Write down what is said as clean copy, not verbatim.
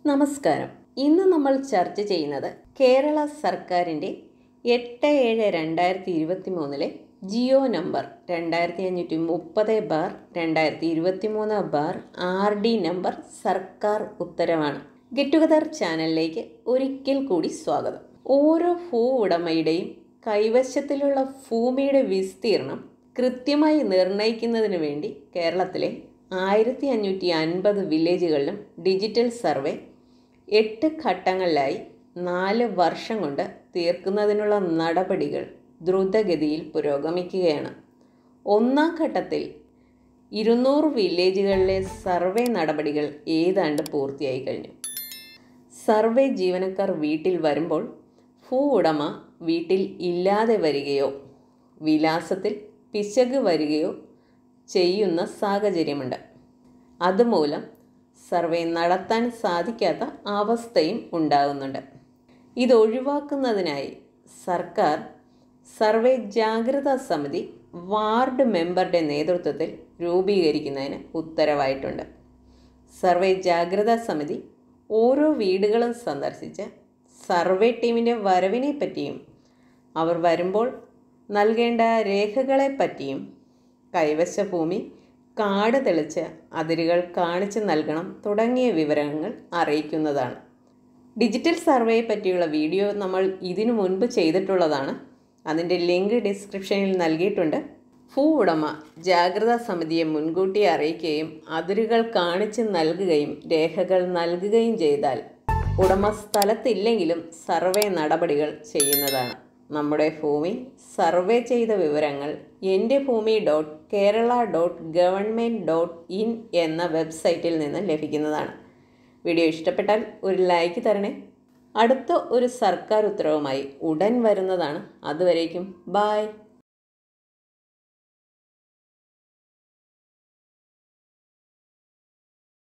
നമസ്കാരം. ഇന്ന് നമ്മൾ ചർച്ച ചെയ്യുന്നത് കേരള സർക്കാരിൻ്റെ 8/7/2023 ജിയോ നമ്പർ 2530/2023/RD നമ്പർ സർക്കാർ ഉത്തരവാണ്. ഗെറ്റ് ടുഗദർ ചാനലിലേക്ക് ഒരിക്കൽ കൂടി സ്വാഗതം. ഓരോ ഭൂ ഉടമയുടെയും കൈവശത്തിലുള്ള ഭൂമിയുടെ വിസ്തീർണം കൃത്യമായി നിർണ്ണയിക്കുന്നതിന് വേണ്ടി കേരളത്തിലെ 1550 വില്ലേജുകളിലും ഡിജിറ്റൽ സർവേ 8 ഘട്ടങ്ങളിലായി 4 വർഷം കൊണ്ട് തീർക്കുന്നതിനുള്ള നടപടികൾ ദ്രുതഗതിയിൽ പുരോഗമിക്കുകയാണ്. ഒന്നാം ഘട്ടത്തിൽ 200 വില്ലേജുകളിലെ സർവേ നടപടികൾ ഏതാണ്ട് പൂർത്തിയായി കഴിഞ്ഞു. സർവേ ജീവനക്കാർ വീട്ടിൽ വരുമ്പോൾ ഭൂ ഉടമ വീട്ടിൽ ഇല്ലാതെ വരികയോ വിലാസത്തിൽ പിശക് വരികയോ ചെയ്യുന്ന സാഹചര്യമുണ്ട്. അതുമൂലം സർവേ നടത്താൻ സാധിക്കാത്ത അവസ്ഥയും ഉണ്ടാകുന്നുണ്ട്. ഇതൊഴിവാക്കുന്നതിനായി സർക്കാർ സർവേ ജാഗ്രതാ സമിതി വാർഡ് മെമ്പറുടെ നേതൃത്വത്തിൽ രൂപീകരിക്കുന്നതിന് ഉത്തരവായിട്ടുണ്ട്. സർവേ ജാഗ്രതാ സമിതി ഓരോ വീടുകളും സന്ദർശിച്ച് സർവേ ടീമിൻ്റെ വരവിനെ പറ്റിയും അവർ വരുമ്പോൾ നൽകേണ്ട രേഖകളെ പറ്റിയും കൈവശ ഭൂമി കാട് തെളിച്ച് അതിരുകൾ കാണിച്ച് നൽകണം തുടങ്ങിയ വിവരങ്ങൾ അറിയിക്കുന്നതാണ്. ഡിജിറ്റൽ സർവേയെ പറ്റിയുള്ള വീഡിയോ നമ്മൾ ഇതിനു മുൻപ് ചെയ്തിട്ടുള്ളതാണ്. അതിൻ്റെ ലിങ്ക് ഡിസ്ക്രിപ്ഷനിൽ നൽകിയിട്ടുണ്ട്. ഭൂ ഉടമ ജാഗ്രതാ സമിതിയെ മുൻകൂട്ടി അറിയിക്കുകയും അതിരുകൾ കാണിച്ച് നൽകുകയും രേഖകൾ നൽകുകയും ചെയ്താൽ ഉടമ സ്ഥലത്തില്ലെങ്കിലും സർവേ നടപടികൾ ചെയ്യുന്നതാണ്. നമ്മുടെ ഭൂമി സർവേ ചെയ്ത വിവരങ്ങൾ entebhoomi.kerala.government.in എന്ന വെബ്സൈറ്റിൽ നിന്ന് ലഭിക്കുന്നതാണ്. വീഡിയോ ഇഷ്ടപ്പെട്ടാൽ ഒരു ലൈക്ക് തരണേ. അടുത്ത ഒരു സർക്കാർ ഉത്തരവുമായി ഉടൻ വരുന്നതാണ്. അതുവരേക്കും ബായ്.